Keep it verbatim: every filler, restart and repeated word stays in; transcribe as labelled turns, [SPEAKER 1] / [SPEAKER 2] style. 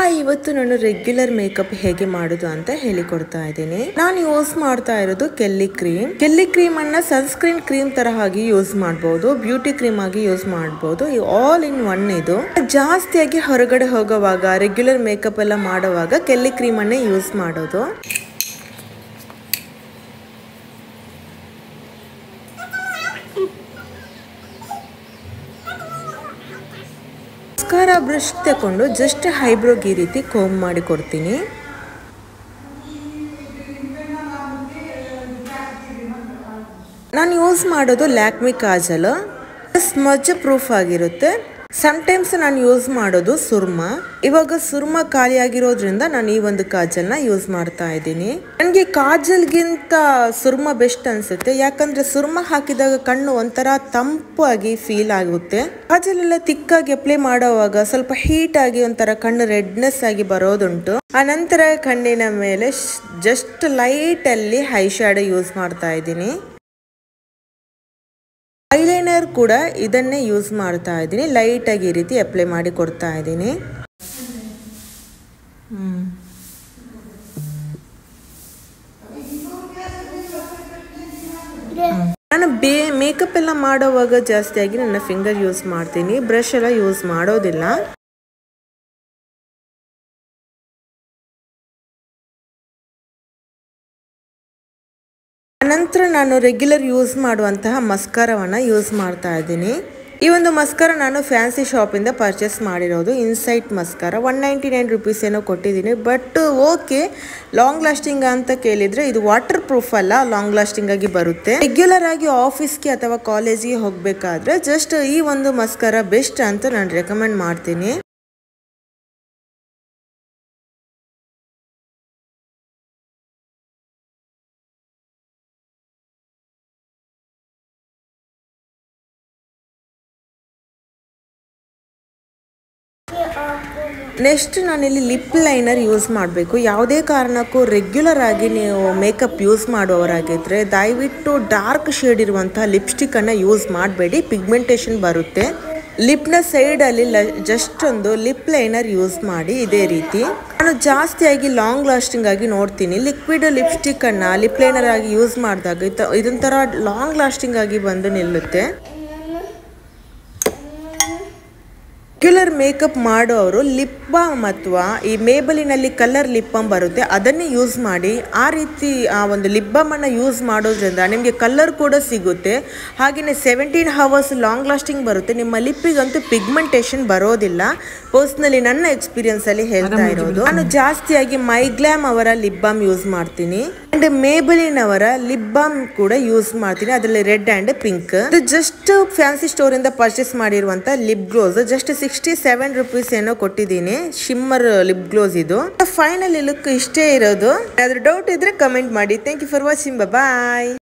[SPEAKER 1] Hi, ಇವತ್ತು ನಾನು regular makeup ಹೇಗೆ ಮಾಡೋದು ಅಂತ ಹೇಳಿಕೊಡ್ತಾ ಇದ್ದೀನಿ. ನಾನು ಯೂಸ್ ಮಾಡ್ತಾ ಇರೋದು ಕೆಲ್ಲಿ ಕ್ರೀಮ್. ಕೆಲ್ಲಿ ಕ್ರೀಮ್ ಅನ್ನ ಸನ್ಸ್ಕ್ರೀನ್ ಕ್ರೀಮ್ ತರ ಆಗಿ ಯೂಸ್ ಮಾಡಬಹುದು, ಬ್ಯೂಟಿ ಕ್ರೀಮ್ ಆಗಿ ಯೂಸ್ ಮಾಡಬಹುದು. ಆಲ್ ಇನ್ ಒನ್ ಇದು. ಜಾಸ್ತಿಯಾಗಿ ಹೊರಗಡೆ ಹೋಗುವಾಗ ರೆಗ್ಯುಲರ್ ಮೇಕಪ್ ಎಲ್ಲ ಮಾಡುವಾಗ ಕೆಲ್ಲಿ ಕ್ರೀಮ್ ಅನ್ನೇ ಯೂಸ್ ಮಾಡೋದು. ಮಸ್ಕಾರಾ ಬ್ರಷ್ ತಗೊಂಡು ಜಸ್ಟ್ ಐಬ್ರೋಗೆ ಈ ರೀತಿ ಕೋಂಬ್ ಮಾಡಿ ಕೊಡ್ತೀನಿ. ನಾನು ಯೂಸ್ ಮಾಡೋದು ಲ್ಯಾಕ್ಮಿ ಕಾಜಲ್. ಸ್ಮಜ್ ಪ್ರೂಫ್ ಆಗಿರುತ್ತೆ. ಸಮ್ಟೈಮ್ಸ್ ನಾನು ಯೂಸ್ ಮಾಡೋದು ಸುರ್ಮಾ. ಇವಾಗ ಸುರ್ಮಾ ಖಾಲಿ ಆಗಿರೋದ್ರಿಂದ ನಾನು ಈ ಒಂದು ಕಾಜಲ್ನ ಯೂಸ್ ಮಾಡ್ತಾ ಇದ್ದೀನಿ. ನನಗೆ ಕಾಜಲ್ಗಿಂತ ಸುರ್ಮಾ ಬೆಸ್ಟ್ ಅನ್ಸುತ್ತೆ. ಯಾಕಂದ್ರೆ ಸುರ್ಮಾ ಹಾಕಿದಾಗ ಕಣ್ಣು ಒಂಥರ ತಂಪಾಗಿ ಫೀಲ್ ಆಗುತ್ತೆ. ಕಾಜಲ್ ಎಲ್ಲ ತಿಕ್ಕಾಗಿ ಅಪ್ಲೈ ಮಾಡೋವಾಗ ಸ್ವಲ್ಪ ಹೀಟ್ ಆಗಿ ಒಂಥರ ಕಣ್ಣು ರೆಡ್ನೆಸ್ ಆಗಿ ಬರೋದುಂಟು. ಆ ನಂತರ ಕಣ್ಣಿನ ಮೇಲೆ ಜಸ್ಟ್ ಲೈಟ್ ಅಲ್ಲಿ ಐ ಶ್ಯಾಡೋ ಯೂಸ್ ಮಾಡ್ತಾ ಇದ್ದೀನಿ. ಐಲೈನರ್ ಕೂಡ ಇದನ್ನೇ ಯೂಸ್ ಮಾಡ್ತಾ ಇದ್ದೀನಿ. ಲೈಟ್ ಆಗಿ ಈ ರೀತಿ ಅಪ್ಲೈ ಮಾಡಿ ಕೊಡ್ತಾ ಇದ್ದೀನಿ. ನಾನು ಬೇ ಮೇಕಪ್ ಎಲ್ಲ ಮಾಡೋವಾಗ ಜಾಸ್ತಿಯಾಗಿ ನನ್ನ ಫಿಂಗರ್ ಯೂಸ್ ಮಾಡ್ತೀನಿ, ಬ್ರಷ್ ಎಲ್ಲ ಯೂಸ್ ಮಾಡೋದಿಲ್ಲ. ನಂತರ ನಾನು ರೆಗ್ಯುಲರ್ ಯೂಸ್ ಮಾಡುವಂತಹ ಮಸ್ಕಾರವನ್ನು ಯೂಸ್ ಮಾಡ್ತಾ ಇದ್ದೀನಿ. ಈ ಒಂದು ಮಸ್ಕಾರ ನಾನು ಫ್ಯಾನ್ಸಿ ಶಾಪಿಂದ ಪರ್ಚೇಸ್ ಮಾಡಿರೋದು. Insight mascara one ninety nine rupees ಏನೋ ಕೊಟ್ಟಿದ್ದೀನಿ. ಬಟ್ ಓಕೆ, ಲಾಂಗ್ ಲಾಸ್ಟಿಂಗ್ ಅಂತ ಕೇಳಿದರೆ ಇದು ವಾಟರ್ ಪ್ರೂಫ್ ಅಲ್ಲ, ಲಾಂಗ್ ಲಾಸ್ಟಿಂಗ್ ಆಗಿ ಬರುತ್ತೆ. ರೆಗ್ಯುಲರ್ ಆಗಿ ಆಫೀಸ್ಗೆ ಅಥವಾ ಕಾಲೇಜಿಗೆ ಹೋಗಬೇಕಾದ್ರೆ ಜಸ್ಟ್ ಈ ಒಂದು ಮಸ್ಕಾರ ಬೆಸ್ಟ್ ಅಂತ ನಾನು ರೆಕಮೆಂಡ್ ಮಾಡ್ತೀನಿ. ನೆಕ್ಸ್ಟ್ ನಾನಿಲ್ಲಿ ಲಿಪ್ ಲೈನರ್ ಯೂಸ್ ಮಾಡಬೇಕು. ಯಾವುದೇ ಕಾರಣಕ್ಕೂ ರೆಗ್ಯುಲರ್ ಆಗಿ ನೀವು ಮೇಕಪ್ ಯೂಸ್ ಮಾಡುವವರಾಗಿದ್ದರೆ ದಯವಿಟ್ಟು ಡಾರ್ಕ್ ಶೇಡ್ ಇರುವಂತಹ ಲಿಪ್ಸ್ಟಿಕ್ಕನ್ನು ಯೂಸ್ ಮಾಡಬೇಡಿ, ಪಿಗ್ಮೆಂಟೇಷನ್ ಬರುತ್ತೆ. ಲಿಪ್ನ ಸೈಡಲ್ಲಿ ಲ ಜಸ್ಟ್ ಒಂದು ಲಿಪ್ ಲೈನರ್ ಯೂಸ್ ಮಾಡಿ. ಇದೇ ರೀತಿ ನಾನು ಜಾಸ್ತಿಯಾಗಿ ಲಾಂಗ್ ಲಾಸ್ಟಿಂಗ್ ಆಗಿ ನೋಡ್ತೀನಿ. ಲಿಕ್ವಿಡ್ ಲಿಪ್ಸ್ಟಿಕ್ಕನ್ನು ಲಿಪ್ ಲೈನರ್ ಆಗಿ ಯೂಸ್ ಮಾಡಿದಾಗ ಇದೊಂಥರ ಲಾಂಗ್ ಲಾಸ್ಟಿಂಗ್ ಆಗಿ ಬಂದು ನಿಲ್ಲುತ್ತೆ. ರೆಗ್ಯುಲರ್ ಮೇಕಪ್ ಮಾಡೋರು ಲಿಪ್ ಬಾಮ್ ಅಥವಾ ಈ ಮೇಬಲಿನಲ್ಲಿ ಕಲರ್ ಲಿಪ್ ಬಾಮ್ ಬರುತ್ತೆ, ಅದನ್ನೇ ಯೂಸ್ ಮಾಡಿ. ಆ ರೀತಿ ಆ ಒಂದು ಲಿಪ್ ಬಾಮನ್ನು ಯೂಸ್ ಮಾಡೋದ್ರಿಂದ ನಿಮಗೆ ಕಲರ್ ಕೂಡ ಸಿಗುತ್ತೆ. ಹಾಗೆಯೇ ಸೆವೆಂಟೀನ್ ಹವರ್ಸ್ ಲಾಂಗ್ ಲಾಸ್ಟಿಂಗ್ ಬರುತ್ತೆ. ನಿಮ್ಮ ಲಿಪ್ಪಿಗಂತೂ ಪಿಗ್ಮೆಂಟೇಷನ್ ಬರೋದಿಲ್ಲ. ಪರ್ಸ್ನಲಿ ನನ್ನ ಎಕ್ಸ್ಪೀರಿಯನ್ಸಲ್ಲಿ ಹೇಳ್ತಾ ಇರೋದು. ನಾನು ಜಾಸ್ತಿಯಾಗಿ ಮೈಗ್ಲಾಮ್ ಅವರ ಲಿಪ್ ಬಾಮ್ ಯೂಸ್ ಮಾಡ್ತೀನಿ ಅಂಡ್ ಮೇಬಲಿನ್ ಅವರ ಲಿಪ್ ಬಾಮ್ ಕೂಡ ಯೂಸ್ ಮಾಡ್ತೀನಿ. ಅದರಲ್ಲಿ ರೆಡ್ ಅಂಡ್ ಪಿಂಕ್. ಇದು ಜಸ್ಟ್ ಫ್ಯಾನ್ಸಿ ಸ್ಟೋರ್ ಇಂದ ಪರ್ಚೇಸ್ ಮಾಡಿರುವಂತ lip gloss. Just sixty seven rupees ಏನೋ ಕೊಟ್ಟಿದ್ದೀನಿ. ಶಿಮ್ಮರ್ ಲಿಪ್ ಗ್ಲೋಸ್ ಇದು. ಫೈನಲ್ ಲುಕ್ ಇಷ್ಟೇ ಇರೋದು. ಯಾವ್ದಾದ್ರು ಡೌಟ್ ಇದ್ರೆ ಕಮೆಂಟ್ ಮಾಡಿ. Thank you for watching. Bye.